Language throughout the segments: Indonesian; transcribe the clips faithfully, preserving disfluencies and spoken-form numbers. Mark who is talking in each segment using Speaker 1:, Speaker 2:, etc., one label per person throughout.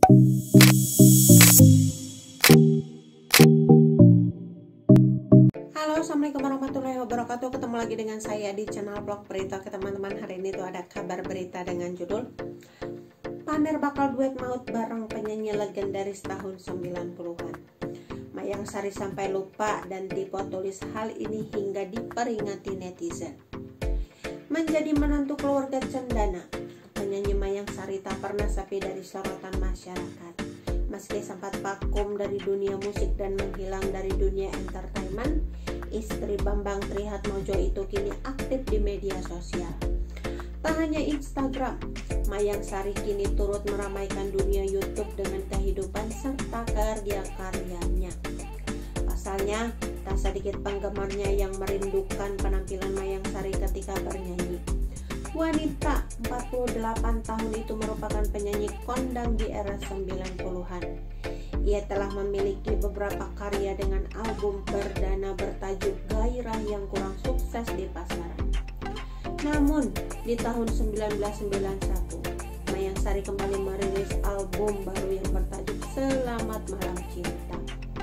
Speaker 1: Halo, assalamualaikum warahmatullahi wabarakatuh. Ketemu lagi dengan saya di channel Vlog Berita. Ke teman-teman, hari ini tuh ada kabar berita dengan judul Pamer bakal duet maut bareng penyanyi legendaris tahun sembilan puluhan. Mayang Sari sampai lupa dan tipe tulis hal ini hingga diperingati netizen. Menjadi menantu keluarga cendana, penyanyi Mayang Sari tak pernah sepi dari sorotan masyarakat. Meski sempat vakum dari dunia musik dan menghilang dari dunia entertainment, istri Bambang Trihatmojo itu kini aktif di media sosial. Tak hanya Instagram, Mayang Sari kini turut meramaikan dunia YouTube dengan kehidupan serta karya-karyanya. Pasalnya, tak sedikit penggemarnya yang merindukan penampilan Mayang Sari ketika bernyanyi. Wanita empat puluh delapan tahun itu merupakan penyanyi kondang di era sembilan puluhan. Ia telah memiliki beberapa karya dengan album perdana bertajuk Gairah yang kurang sukses di pasaran. Namun, di tahun seribu sembilan ratus sembilan puluh satu, Mayang Sari kembali merilis album baru yang bertajuk Selamat Malam Cinta.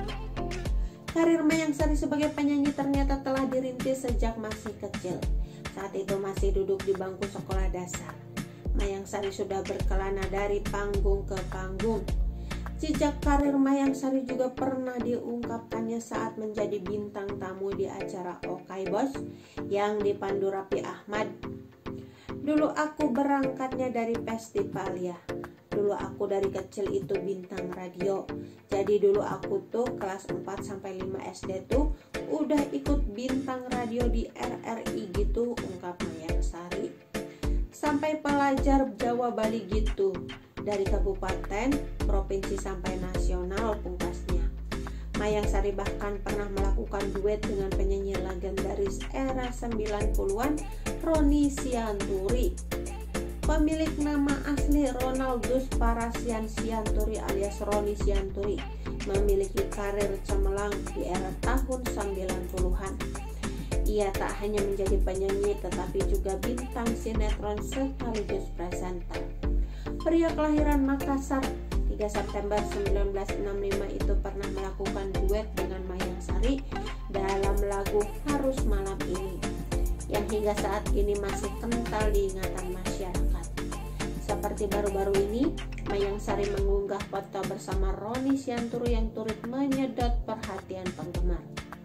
Speaker 1: Karir Mayang Sari sebagai penyanyi ternyata telah dirintis sejak masih kecil. Saat itu masih duduk di bangku sekolah dasar, Mayang Sari sudah berkelana dari panggung ke panggung. Jejak karir Mayang Sari juga pernah diungkapkannya saat menjadi bintang tamu di acara Okai Bos yang dipandu Raffi Ahmad. Dulu aku berangkatnya dari festival ya. Dulu aku dari kecil itu bintang radio. Jadi dulu aku tuh kelas empat sampai lima S D tuh udah ikut bintang radio di R R I gitu, ungkap Mayang Sari. Sampai pelajar Jawa Bali gitu, dari kabupaten, provinsi sampai nasional, pungkasnya. Mayang Sari bahkan pernah melakukan duet dengan penyanyi legendaris era sembilan puluhan, Roni Sianturi. Pemilik nama asli Ronaldus Parasian Sianturi alias Roni Sianturi memiliki karir cemerlang di era tahun sembilan puluhan. Ia tak hanya menjadi penyanyi tetapi juga bintang sinetron sekaligus presenter. Pria kelahiran Makassar tiga September seribu sembilan ratus enam puluh lima itu pernah melakukan duet dengan Mayang Sari dalam lagu Harus Malam Ini yang hingga saat ini masih kental di ingatan masyarakat. Seperti baru-baru ini, Mayang Sari mengunggah foto bersama Roni Sianturi yang turut menyedot perhatian penggemar.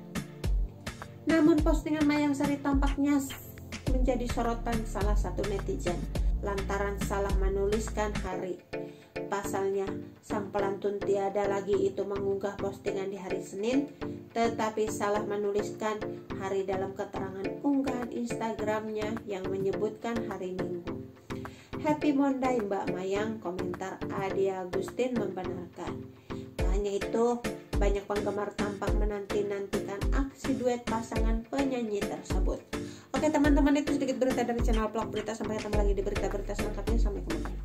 Speaker 1: Namun postingan Mayang Sari tampaknya menjadi sorotan salah satu netizen lantaran salah menuliskan hari. Pasalnya, sang pelantun tiada lagi itu mengunggah postingan di hari Senin, tetapi salah menuliskan hari dalam keterangan unggahan Instagramnya yang menyebutkan hari Minggu. Happy Monday Mbak Mayang, komentar Adi Agustin membenarkan. Tak hanya itu, banyak penggemar tampak menanti-nantikan aksi duet pasangan penyanyi tersebut. Oke teman-teman, itu sedikit berita dari channel Vlog Berita. Sampai ketemu lagi di berita-berita selanjutnya. Sampai ketemu.